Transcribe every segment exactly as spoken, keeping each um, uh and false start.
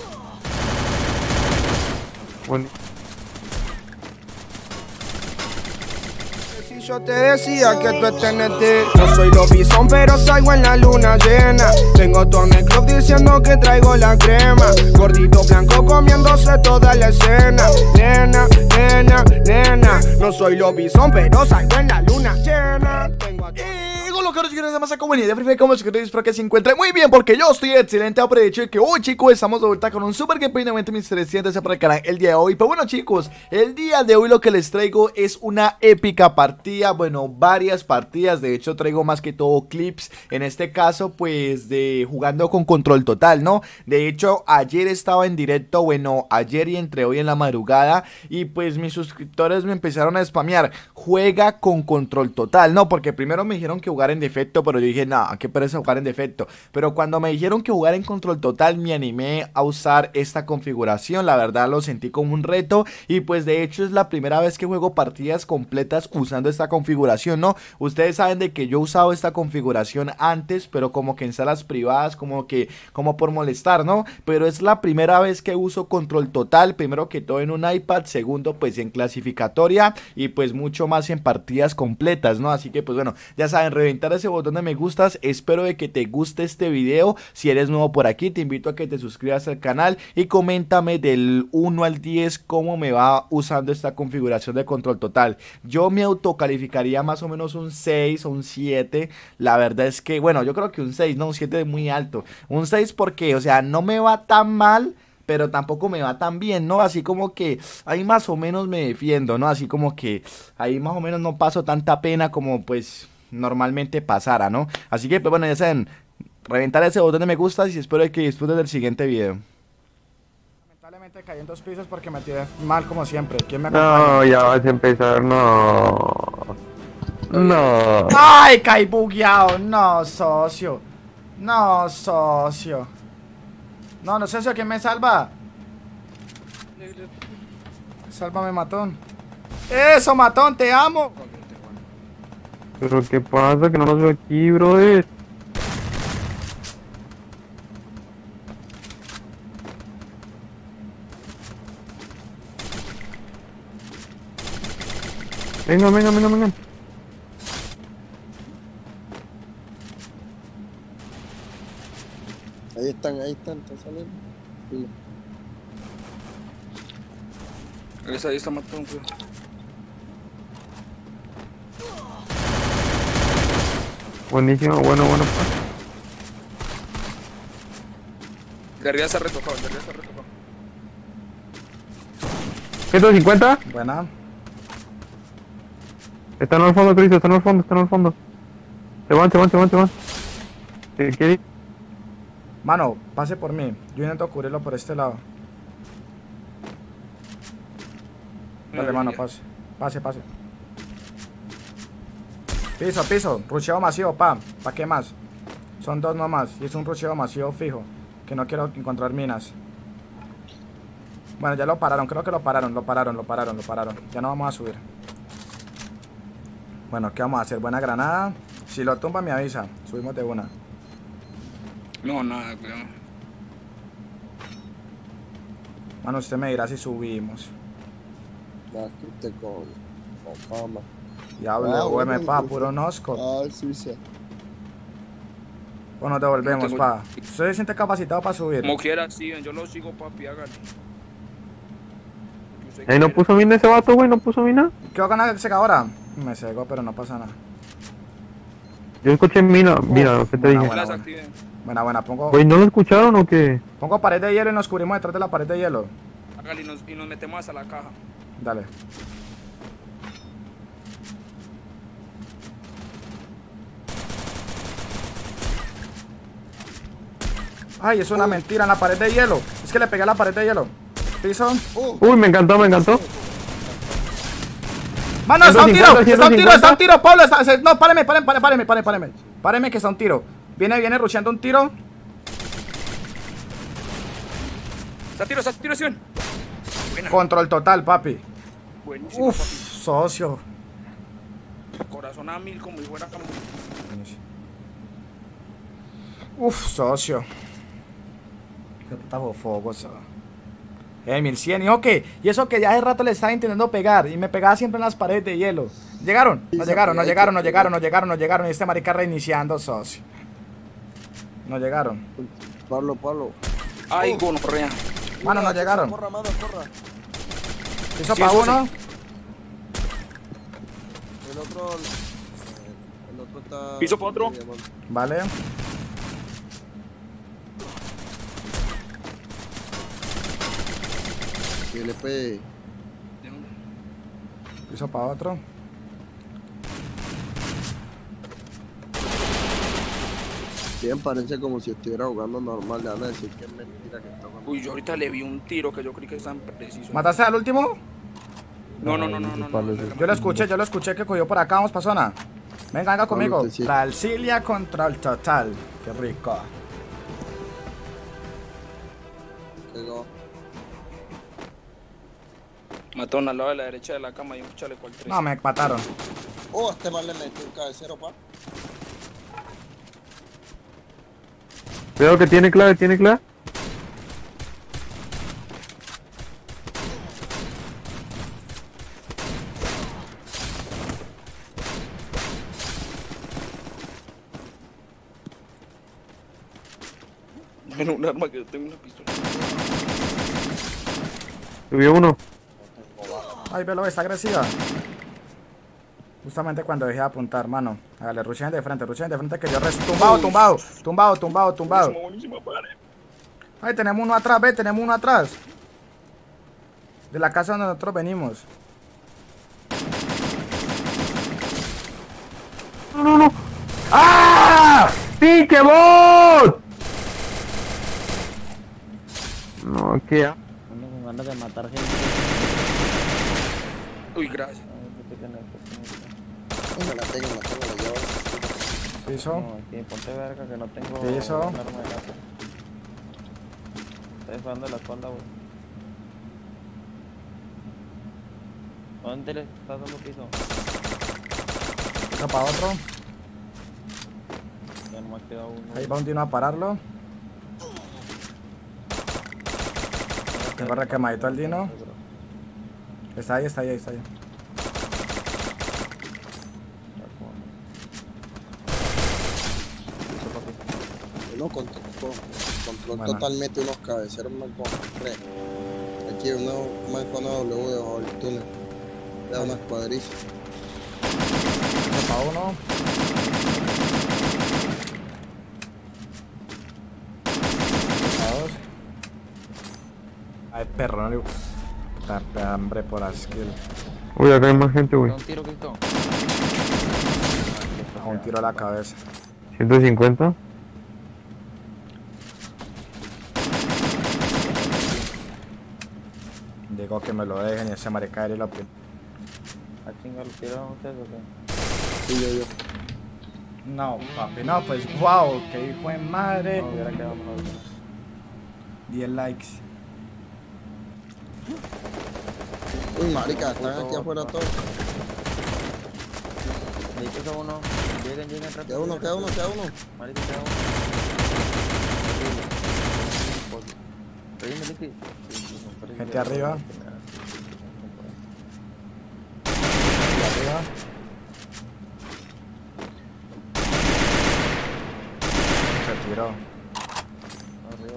Bueno. Si yo te decía que tú estés en ti. No soy lobizón, pero salgo en la luna llena. Tengo todo en el club diciendo que traigo la crema. Gordito blanco comiéndose toda la escena. Nena, nena, nena. No soy lobizón, pero salgo en la luna llena. Tengo a Lo que nos quieren más a comunidad de como espero que se encuentre muy bien, porque yo estoy excelente. Aprovecho de que hoy, chicos, estamos de vuelta con un super gameplay de mis trescientos para el canal el día de hoy. Pero bueno, chicos, el día de hoy lo que les traigo es una épica partida. Bueno, varias partidas. De hecho, traigo más que todo clips. En este caso, pues, de jugando con control total, ¿no? De hecho, ayer estaba en directo. Bueno, ayer y entre hoy en la madrugada. Y pues mis suscriptores me empezaron a spamear. Juega con control total, ¿no? Porque primero me dijeron que jugar en defecto, pero yo dije, no, qué pereza jugar en defecto. Pero cuando me dijeron que jugar en control total, me animé a usar esta configuración. La verdad lo sentí como un reto. Y pues de hecho es la primera vez que juego partidas completas usando esta configuración, ¿no? Ustedes saben de que yo he usado esta configuración antes, pero como que en salas privadas, como que, como por molestar, ¿no? Pero es la primera vez que uso control total. Primero que todo en un iPad, segundo pues en clasificatoria y pues mucho más en partidas completas, ¿no? Así que pues bueno, ya saben, reventar ese botón de me gustas. Espero de que te guste este video. Si eres nuevo por aquí, te invito a que te suscribas al canal y coméntame del uno al diez cómo me va usando esta configuración de control total. Yo me autocalificaría más o menos un seis o un siete. La verdad es que, bueno, yo creo que un seis, no, un siete es muy alto. Un seis porque, o sea, no me va tan mal, pero tampoco me va tan bien, ¿no? Así como que ahí más o menos me defiendo, ¿no? Así como que ahí más o menos no paso tanta pena como pues normalmente pasara, ¿no? Así que pues bueno, ya saben, reventar ese botón de me gusta y espero que disfruten del siguiente video. Lamentablemente caí en dos pisos porque me tiré mal como siempre. ¿Quién me acompaña? No, ya vas a empezar, no. No. ¡Ay, caí bugueado! No, socio. No, socio. No, no, socio, ¿quién me salva? Sálvame, matón. ¡Eso, matón! ¡Te amo! Pero qué pasa, que no los veo aquí, brother. Venga, venga, venga, venga. Ahí están, ahí están, están saliendo. Sí. Esa ahí está matando. Buenísimo, bueno, bueno. De arriba se ha retocado, de arriba se ha retocado. ¿ciento cincuenta? Buena. Están al fondo, Cristo, están al fondo, están al fondo. Se van, se van, se van, se van. ¿Qué quiere? Mano, pase por mí. Yo intento cubrirlo por este lado. Dale, mano, pase. Pase, pase. Piso, piso. Rusheo masivo, pa. ¿Pa qué más? Son dos nomás. Y es un rusheo masivo fijo. Que no quiero encontrar minas. Bueno, ya lo pararon. Creo que lo pararon, lo pararon, lo pararon, lo pararon. Ya no vamos a subir. Bueno, ¿qué vamos a hacer? Buena granada. Si lo tumba, me avisa. Subimos de una. No, nada, cuidado. Mano, usted me dirá si subimos. Ya, que te con, con fama. Diablo, Ah, U M, bueno, pa, pues, puro nosco. Ah, sí, sí. Bueno, devolvemos, No tengo- pa. ¿Usted se siente capacitado para subir? Como quiera, sí, yo lo sigo, papi, hágale. Usted Ey, no quiere. puso mina ese vato, güey, no puso mina. ¿Qué va a ganar el secadora? Me cegó, pero no pasa nada. Yo escuché mina, mira lo que te buena, dije. buena. Las activen. Buena, buena, pongo, Güey, ¿no lo escucharon o qué? pongo pared de hielo y nos cubrimos detrás de la pared de hielo. Hágale y nos, y nos metemos hasta la caja. Dale. Ay, es una mentira en la pared de hielo. Es que le pegué a la pared de hielo. Piso. Oh, Uy, me encantó, me encantó. Mano, está un tiro, ciento cincuenta, está un tiro, está un ciento tiro, Pablo. Está, se- no, páreme, páreme, páreme, páreme, páreme, páreme. Páreme que está un tiro. Viene, viene rusheando un tiro. ¡Está tiro, está tiro, Sion! Buena. Control total, papi. Buenísimo, Uf, socio. papi. Corazón a mil como si fuera como... Uf, socio. Qué puta fogos. Eh, mil cien, ¿y eso qué? Y eso que ya hace rato le estaba intentando pegar y me pegaba siempre en las paredes de hielo. ¿Llegaron? No llegaron, no llegaron, no llegaron, no llegaron, no llegaron. Y este marica reiniciando, socio. No llegaron. Pablo, Pablo. Ay, gono, correa. Mano, no llegaron. Corra, mano, corra. ¿Hizo Sí, para eso uno? El otro. eh, El otro está. Piso pa' otro. Vale. Y L P. Hizo para otro. Bien, parece como si estuviera jugando normal. Le van a decir que es mentira que está jugando. Uy, yo ahorita le vi un tiro que yo creí que es tan preciso. ¿Mataste al último? No, no, no, no, no, no, no. Yo lo escuché, yo lo escuché que cogió por acá. Vamos pa' zona. Venga, venga conmigo. Vamos, sí. Brasilia contra el Total. Qué rico. Llegó. Matón al lado de la derecha de la cama y un chaleco al tres. No, me mataron. Oh, este mal le metió un cabecero, pa. Cuidado que tiene clave, tiene clave. Bueno, un arma que yo tengo una pistola. Subió uno. Ay, velo, está agresiva. Justamente cuando dejé de apuntar, mano. Hágale, rushen de frente, rushen de frente que yo res... Tumbado, tumbado, tumbado, tumbado, tumbado. Buenísima, buenísima, padre. Ay, tenemos uno atrás, ve, tenemos uno atrás. De la casa donde nosotros venimos. No, no, no. ¡Ah! ¡Pinche bot! No, ¿qué? ha- Ando con ganas de matar gente. Uy, gracias. Ay, qué pena, qué pena. Me la tengo, me la tengo, la llevo. Piso. No, aquí, ponte verga que no tengo ¿Qué hizo? un arma de láser. Estoy disparando la espalda, güey. ¿Dónde le estás dando piso? Piso para otro. Ya no me ha quedado uno. Ahí va un dino a pararlo. Tengo requemadito el dino. Está ahí, está ahí, está ahí. Uno con, con, control Bueno. totalmente unos cabeceros más con tres. Aquí uno más con W debajo del túnel. Le da unas cuadrizas. Piso para uno. Piso para dos. Ay, perro, no le gusta. Puta hambre por skill. Uy, acá hay más gente, güey. ¿Un tiro, Cristo? A un tiro a la cabeza. ciento cincuenta. Digo que me lo dejen y ese marica y lo prim- ¿A chingar los tiraron ustedes o qué? Y yo, yo. No, papi, no, pues wow, que hijo de madre. No, hubiera quedado mejor. diez likes. Uy, marica, están aquí afuera todos. Ahí queda uno. Lleguen, lleguen rápido. Queda uno, queda uno, queda uno. Marica, queda uno. Reíme, Licky. Gente arriba. Y arriba. Se tiró. Arriba,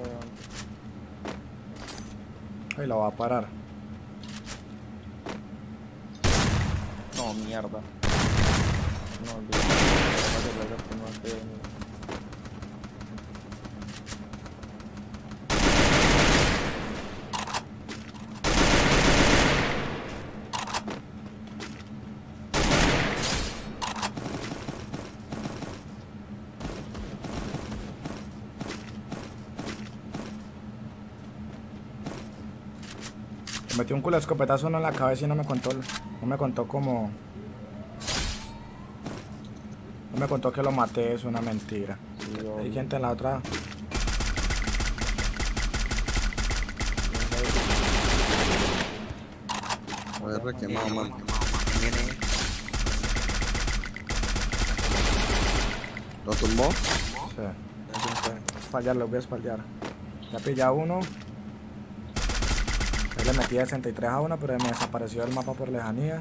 Ahí lo va a parar. no, mierda. No, olvídate. No estoy ahí. Me metió un culo de escopetazo uno en la cabeza y no me contó. No me contó cómo. No me contó que lo maté, es una mentira. Sí, yo- Hay gente en la otra. A ver, requemado, man. ¿Lo tumbó? Sí. Espaldear, lo voy a espaldear. Ya pillé a uno. Ahí le metí sesenta y tres a uno, pero me desapareció el mapa por lejanía.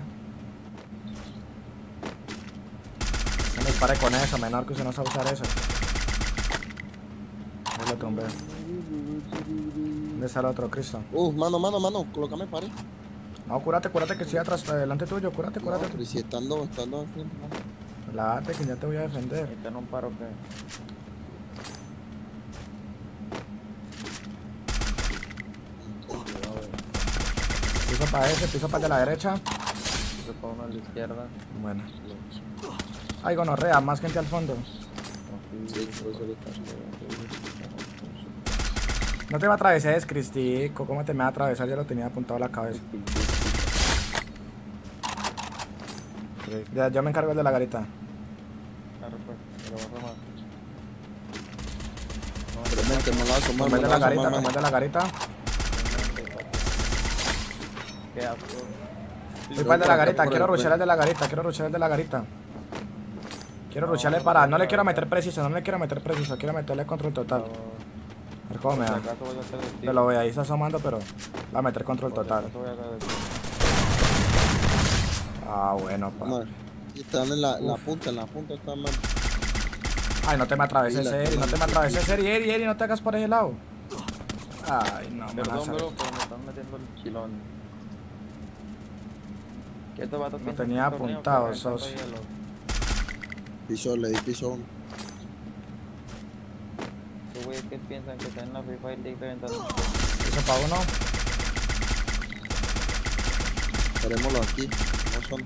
No me dispare con eso, menor, que usted no sabe usar eso. Ahí lo tumbé. ¿Dónde está el otro, Cristo? Uh, mano, mano, mano, colócame pared. No, cúrate, cúrate que estoy atrás, delante tuyo, cúrate, No, cúrate. pero si estando, estando al frente, mano. Relájate que ya te voy a defender. Está en un paro que. Piso para ese, piso para el de la derecha. Se pone uno a la izquierda. Bueno. Ay, gonorrea, más gente al fondo. Sí, por eso le está. No te va a atravesar, Cristico. ¿Cómo te me va a atravesar? Ya lo tenía apuntado a la cabeza. Ya, yo me encargo el de la garita. Claro, pues, pero vas a más. Pero mente, me la asomar, Tomé me el de la la garita, asomar, tomé el de la garita. Qué asco. Voy para el de la garita, quiero rushear el de la garita, quiero rushear el de la garita. Quiero rushearle para. No le quiero meter preciso, no le quiero meter preciso, quiero meterle control total. A ver cómo me da. Yo lo voy ahí, está asomando, pero va a meter control total. Ah, bueno, pa. Mano, y están en la, la punta, en la punta están mal. Ay, no te me atraveses, Sí, la- Eri, no te me atraveses, Eri, Eri, Eri, no te hagas por ese lado. Ay, no, me Perdón, vas a- bro, pero me están metiendo el chilón. ¿Qué estos vatos No piensan tenía que es un torneo apuntado, que reventan sos. hielo? Piso, le di piso uno. Estos güeyes que piensan que están en la Free Fire League reventando. Eso para uno. Parémoslo aquí, no son.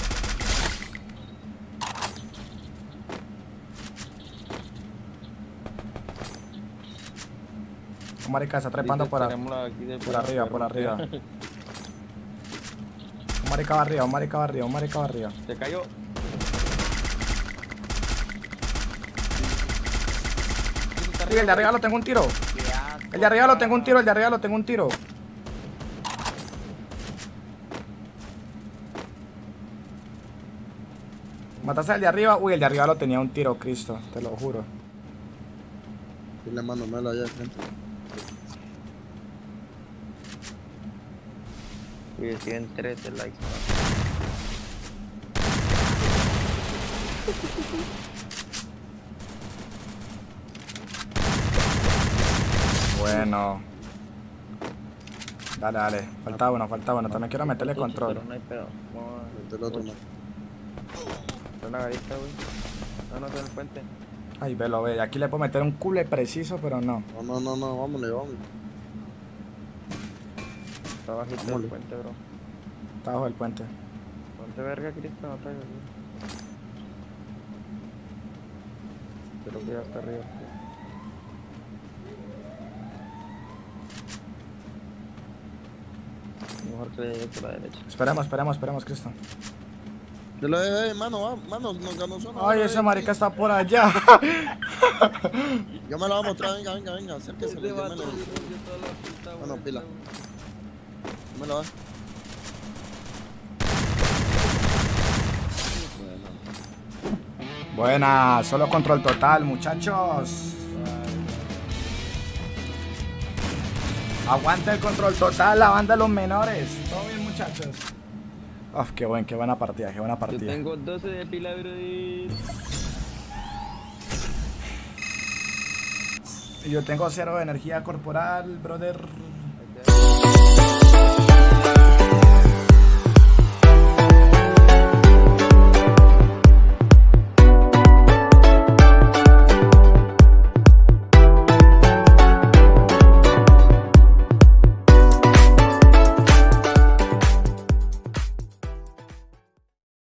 Un marica está trepando Dice, por, a- tenemos aquí del por arriba, por arriba. Un marica va arriba, un marica va arriba, un marica va arriba. Se cayó. Sí, el de arriba lo tengo un tiro. El de arriba lo tengo un tiro, el de arriba lo tengo un tiro. Mataste al de arriba. Uy, el de arriba lo tenía un tiro, Cristo, te lo juro. Dile mano, melo allá de frente. Y tienen trece likes. Bueno. Dale, dale. Falta uno, falta uno. También quiero meterle control. Pero no hay pedo. Vamos a- Mete el otro, mano. Está en la garita, güey. No, no, está en el puente. Ay, velo, ve. Aquí le puedo meter un cule preciso, pero no. No, no, no, no, vámonos, vámonos. Está bajito del Vámonos. puente, bro. Está bajo el puente. Ponte verga, Cristo, no traigas, güey. Creo que ya está arriba. tío. Mejor que le llegue por la derecha. Esperemos, esperemos, esperemos, Cristo. Dile, eh, eh, mano, va, mano, nos ganó zona. Ay, eh, ese eh, marica está por allá. Yo me lo voy a mostrar, venga, venga, venga, acérquese. Yo me lo Bueno, pila. Yo me lo va. Buena, solo control total, muchachos. Aguanta el control total, la banda de los menores. Todo bien, muchachos. Uf, qué buen, qué buena partida, qué buena Yo partida. tengo doce de pila, brother. Y yo tengo cero de energía corporal, brother.